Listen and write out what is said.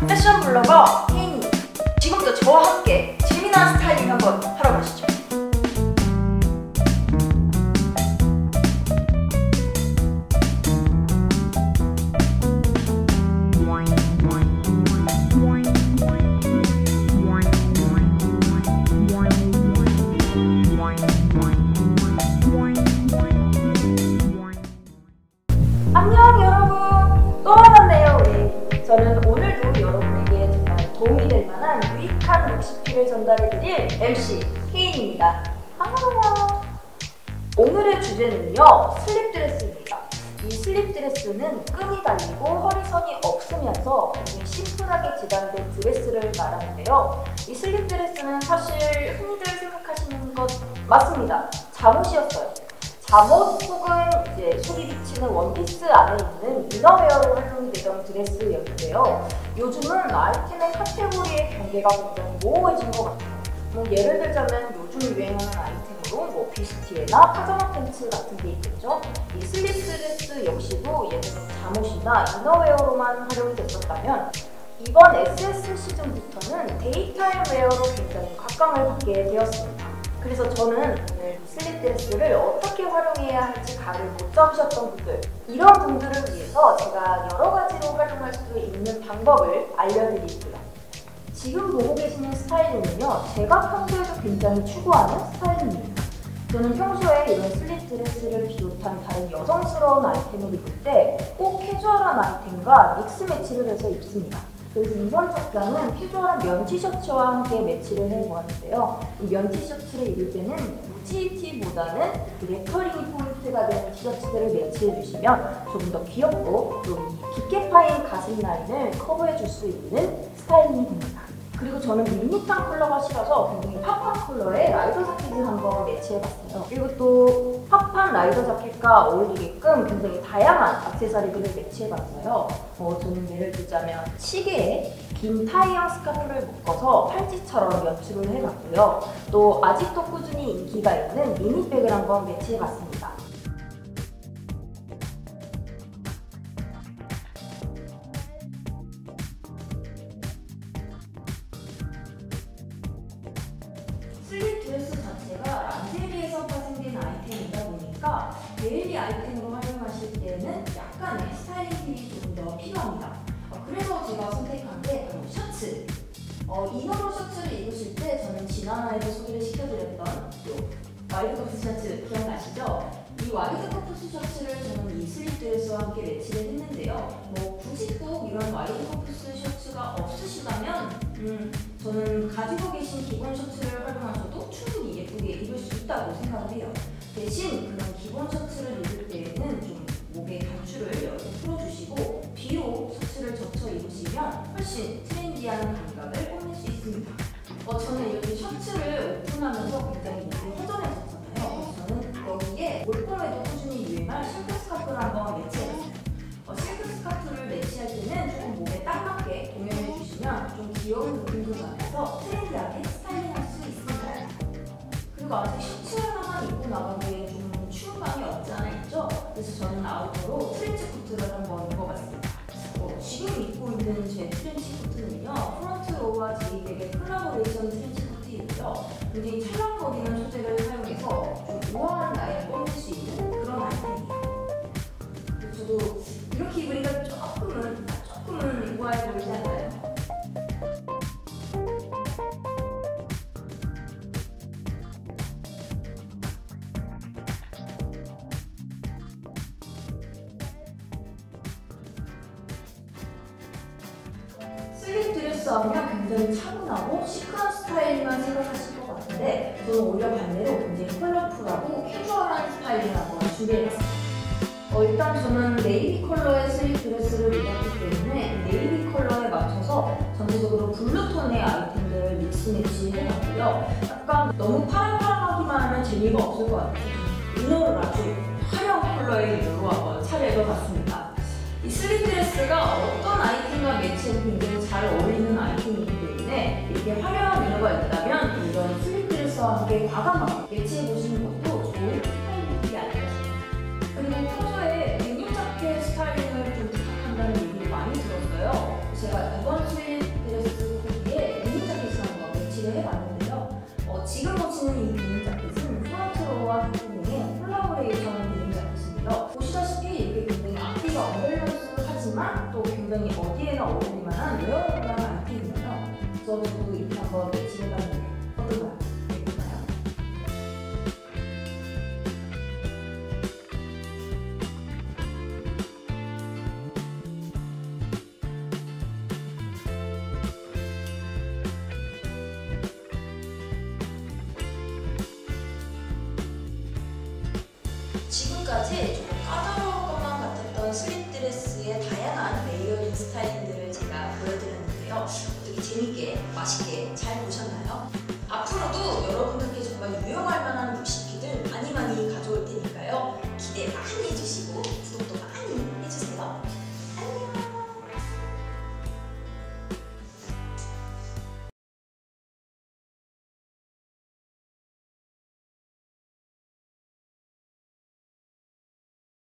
패션 블로거 혜인입니다. 지금부터 저와 함께 재미난 스타일링 한번 하러 가시죠. 안녕 여러분, 또 만났네요 우리. 저는 오늘도 여러분에게 정말 도움이 될 만한 유익한 레시피를 전달해드릴 MC 혜인입니다. 반가워요. 오늘의 주제는요, 슬립드레스입니다. 이 슬립드레스는 끈이 달리고 허리선이 없으면서 굉장히 심플하게 재단된 드레스를 말하는데요. 이 슬립드레스는 사실 흔히들 생각하시는 것 맞습니다. 잠옷이었어요. 잠옷 혹은 이제 속이 비치는 원피스 안에 있는 이너웨어로 활용이 되던 드레스였는데요. 요즘은 아이템의 카테고리의 경계가 굉장히 모호해진 것 같아요. 예를 들자면 요즘 유행하는 아이템으로 비스티에나 파자마 팬츠 같은 게 있겠죠. 이 슬립드레스 역시도 예전에 잠옷이나 이너웨어로만 활용이 됐었다면 이번 SS 시즌부터는 데이타임 웨어로 굉장히 각광을 받게 되었습니다. 그래서 저는 오늘 슬립드레스를 어떻게 활용해야 할지 감을 못 잡으셨던 분들, 이런 분들을 위해서 제가 여러 가지로 활용할 수 있는 방법을 알려드리고요. 지금 보고 계시는 스타일링은요, 제가 평소에도 굉장히 추구하는 스타일링입니다. 저는 평소에 이런 슬립드레스를 비롯한 다른 여성스러운 아이템을 입을 때 꼭 캐주얼한 아이템과 믹스 매치를 해서 입습니다. 그래서 이번 착장은 캐주얼한 면 티셔츠와 함께 매치를 해보았는데요. 이 면 티셔츠를 입을 때는 무지티보다는 레터링이 포인트가 되는 티셔츠들을 매치해주시면 조금 더 귀엽고 좀 깊게 파인 가슴 라인을 커버해줄 수 있는 스타일링이 됩니다. 그리고 저는 밋밋한 컬러가 싫어서 굉장히 팝한 컬러의 라이더 자켓을 한번 매치해봤어요. 그리고 또 팝한 라이더 자켓과 어울리게끔 굉장히 다양한 액세서리들을 매치해봤어요. 저는 예를 들자면 시계에 긴 타이형 스카프를 묶어서 팔찌처럼 연출을 해봤고요. 또 아직도 꾸준히 인기가 있는 미니백을 한번 매치해봤습니다. 슬립드레스 자체가 란제리에서 파생된 아이템이다 보니까 데일리 아이템으로 활용하실 때는 약간의 스타일링 팁이 조금 더 필요합니다. 그래서 제가 선택한 게 바로 셔츠. 이너로 셔츠를 입으실 때 저는 지난화에도 소개를 시켜드렸던 와이드 커프 셔츠 기억나시죠? 이 와이드 커프 셔츠를 저는 이 슬립드레스와 함께 매치를 했는데요. 굳이 꼭 이런 와이드 커프 셔츠가 없으시다면 저는 가지고 계신 기본 셔츠를 활용하셔도 충분히 예쁘게 입을 수 있다고 생각을 해요. 대신 그런 기본 셔츠를 입을 때에는 좀 목의 단추를 이렇게 풀어주시고 뒤로 셔츠를 젖혀 입으시면 훨씬 트렌디한 감각을 뽐낼 수 있습니다. 저는 이렇게 셔츠를 오픈하면서 굉장히 목이 허전해졌잖아요. 그래서 저는 여기에 올봄에도 꾸준히 유행할 실크 스카프를 한번 매치해봤어요. 실크 스카프를 매치할 때는 조금 몸에 딱 맞게 동여해 주시면 좀 귀여운 느낌도 나면서 트렌디하게 스타일링할 수 있습니다. 그리고 아직 셔츠 하나만 입고 나가기에 좀 추운 감이 없지 않아 있죠? 그래서 저는 아우터로 트렌치 코트를 한번 입어봤습니다. 지금 입고 있는 제 트렌치 코트는요, 프런트 로우와 제이백의 콜라보레이션 트렌치 코트이고요. 굉장히 찰랑거리는 소재를 사용해서 좀 우아한 라인을 뽐낼 수 있는 그런 아이템이에요. 저도 이렇게 입으니까 조금은 우아해 보이지 않나요? 슬립드레스 하면 굉장히 차분하고 시크한 스타일만 생각하실 것 같은데 저는 오히려 반대로 굉장히 컬러풀하고 캐주얼한 스타일링을 한번 준비해봤습니다. 일단 저는 네이비 컬러의 슬립드레스를 입었기 때문에 네이비 컬러에 맞춰서 전체적으로 블루톤의 아이템들을 믹스 매치 해봤고요. 약간 너무 파랑파랑하기만 하면 재미가 없을 것 같아요. 이너를 아주 화려한 컬러의 이너로 한번 차려입어봤습니다. 이 슬립드레스가 어떤 아이템과 매치해도 굉장히 잘 어울리는 아이템이기 때문에 이렇게 화려한 이너가 있다면 이런 슬립드레스와 함께 과감하게 매치해보시는 것도 좋은 스타일링이 아닐까 싶습니다. 그리고 평소에 데님 자켓 스타일링을 좀 부탁한다는 얘기를 많이 들었어요. 제가 이번 슬립 하지만 또 굉장히 어디에나 어울릴 만한 웨어러블한 아이템이잖아요. 저도 이렇게 한번 진행해봤는데 어떤가요? 예쁜가요? 지금까지 조금 까다로울 것만 같았던 슬립 드레스의 다양한 레이어링 스타일들을 제가 보여드렸는데요. 어떻게 재밌게 맛있게 잘 보셨나요?